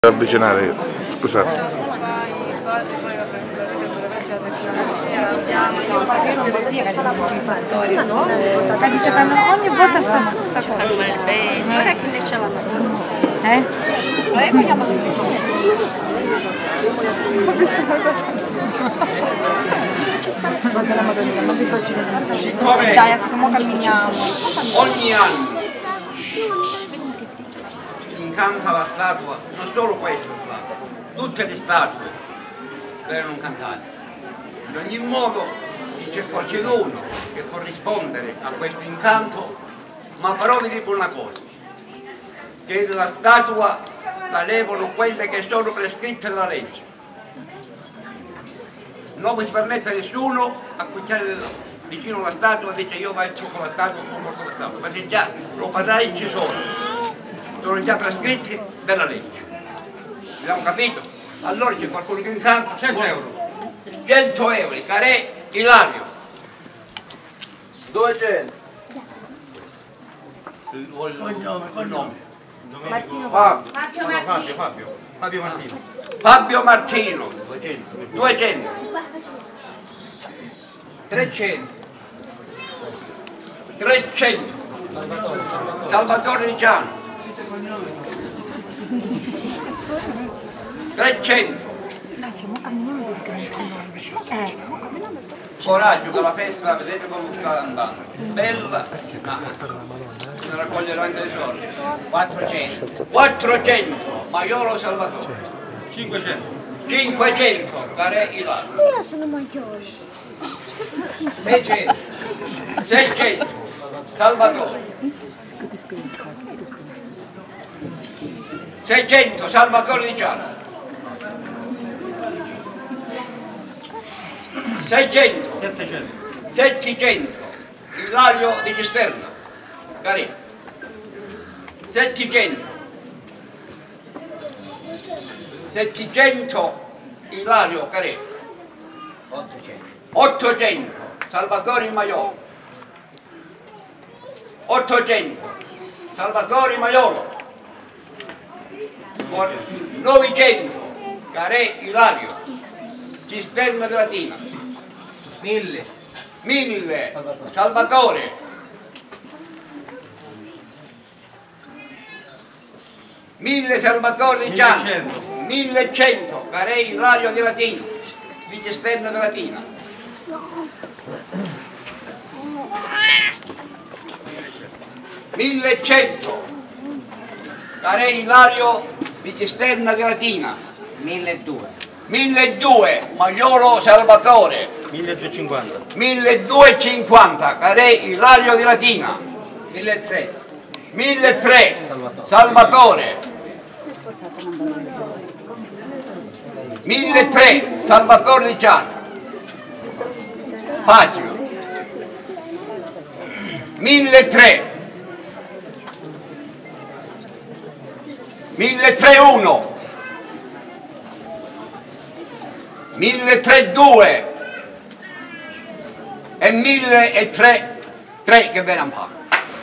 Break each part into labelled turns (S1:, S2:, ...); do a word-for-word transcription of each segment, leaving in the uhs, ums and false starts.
S1: avvicinare io, scusate.
S2: Io non posso dire questa storia, no? Perché dice che ogni volta sta sta cosa. Guarda che ne c'è la mattina. Eh? Noi vogliamo che ci sia. Ho visto qualcosa. Guarda la Madonna, non vi faccio vedere. Dai, siccome camminiamo.
S3: Ogni anno incanta la statua, non solo questa statua, tutte le statue vengono cantate. In ogni modo c'è qualcuno che può rispondere a questo incanto, ma però vi dico una cosa, che la statua la levano quelle che sono prescritte dalla legge. Non mi si permette nessuno a cucciare vicino alla statua e dice io faccio con la statua o con la statua, perché già lo padrai ci sono. Sono già prescritti dalla legge. Abbiamo capito? Allora c'è qualcuno che incanta cento euro. cento euro, Carè Ilario.
S4: duecento.
S3: Il nome.
S4: Fabio.
S5: Fabio, Fabio, Fabio Martino.
S3: Fabio Martino. duecento.
S4: trecento.
S3: trecento. Salvatore Ricciano. trecento. Coraggio che la festa, vedete come sta andando. Bella, ma si raccoglierà anche i soldi.
S4: quattrocento.
S3: quattrocento. Maiolo Salvatore.
S5: cinquecento.
S3: cinquecento. Carè Ilario.
S6: Io sono maggiore.
S4: seicento.
S3: seicento. Salvatore. seicento. Salvatore Ricciano. seicento.
S5: settecento.
S3: settecento. Ilario di Cisterna. Carino. settecento. settecento. Ilario Carino.
S4: ottocento.
S3: ottocento. Salvatore Maiolo. ottocento. Salvatore Maiolo. novecento. Carè Ilario. Cisterna di Latina.
S4: mille.
S3: mille. Salvatore. mille Salvatore Ricciano. millecento. Carè Ilario di Latina. Di Cisterna di Latina. millecento. Carè Ilario di Cisterna di Latina.
S4: milleduecento.
S3: milleduecento. Maiolo Salvatore.
S5: milleduecentocinquanta.
S3: milleduecentocinquanta. Carè Ilario di Latina.
S4: milletrecento.
S3: milletrecento. Salvatore. milletrecento. Salvatore Ricciano. Facile. milletrecento. milletrecentouno. milletrecentodue e milletrecento che ve ne fa.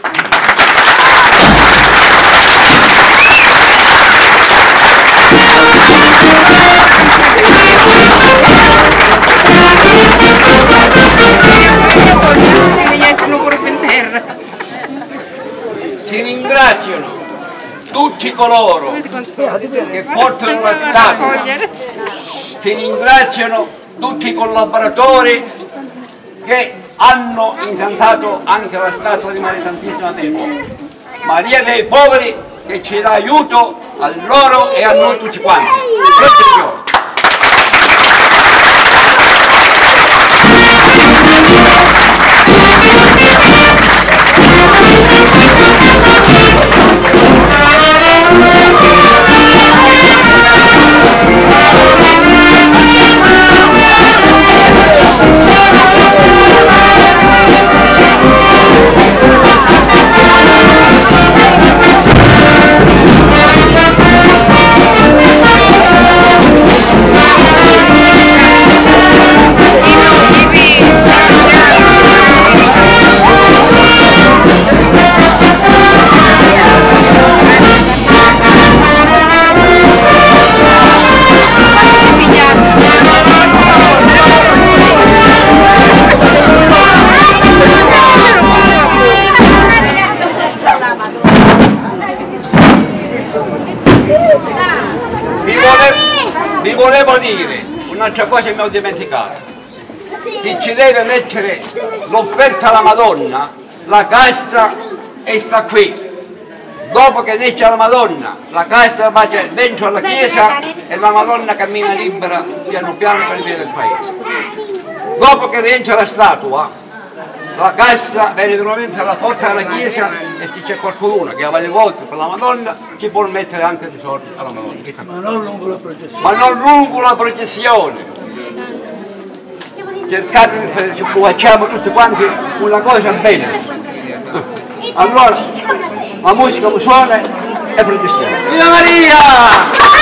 S3: Si ringraziano tutti coloro che portano la statua, si ringraziano tutti i collaboratori che hanno incantato anche la statua di Maria Santissima dei Poveri. Maria dei Poveri che ci dà aiuto a loro e a noi tutti quanti. Grazie. vi volevo, vi volevo dire un'altra cosa che mi ho dimenticato. Chi ci deve mettere l'offerta alla Madonna, la cassa e sta qui. Dopo che esce la Madonna, la cassa va dentro alla chiesa e la Madonna cammina libera piano piano per via del paese. Dopo che rientra la statua, la cassa viene nuovamente alla porta della chiesa e se c'è qualcuno che ha le volte per la Madonna ci può mettere anche dei soldi alla Madonna.
S6: Ma non lungo la processione.
S3: Ma non lungo la processione. Cercate di ci facciamo tutti quanti una cosa bene. Allora la musica suona e processione. Viva Maria!